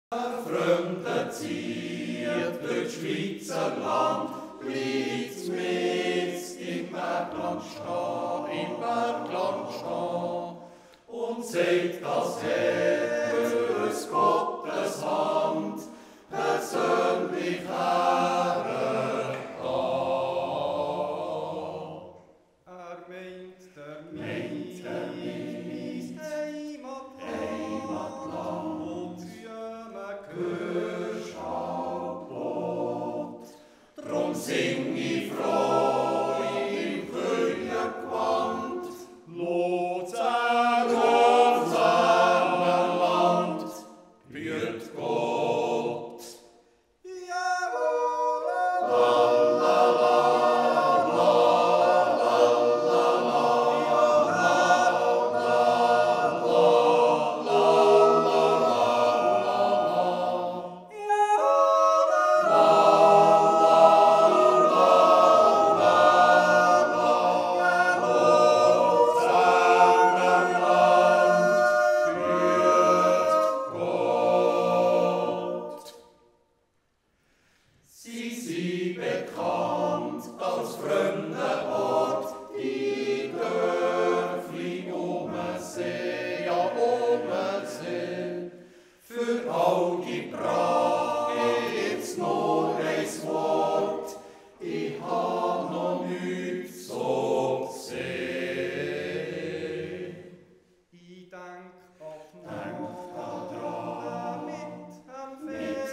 Fremde zieht durch Schweizer Land, liegt's mit im Bergland stehen, und zeigt das Herz Gottes Hand persönlich hergetan. Meint der Mies Heimatland und Gehörschaubot. Drum sing ich froh im Königewand, Luzern unser Land, wird Gott. Sie bekannt als fremder Ort, die Dörfli See, ja See. Für all die Pracht gibt's nur ein Wort, ich hab noch nichts so gesehen. Ich denk dran, mit am Fee.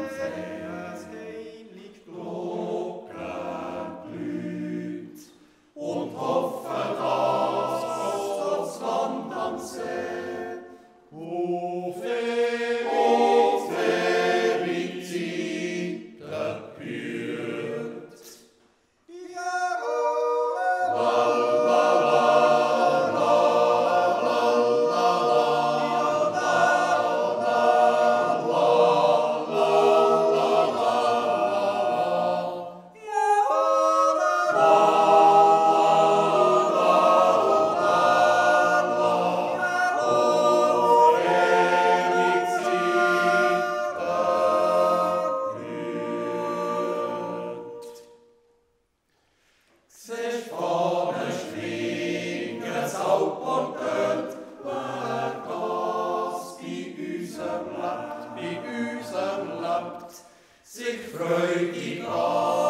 Und hoffe, dass das Land am See auf ewig Zeiten bührt. Sich vorne schwingen, Alp und Gött, wer das bei uns lebt, sich freudig an.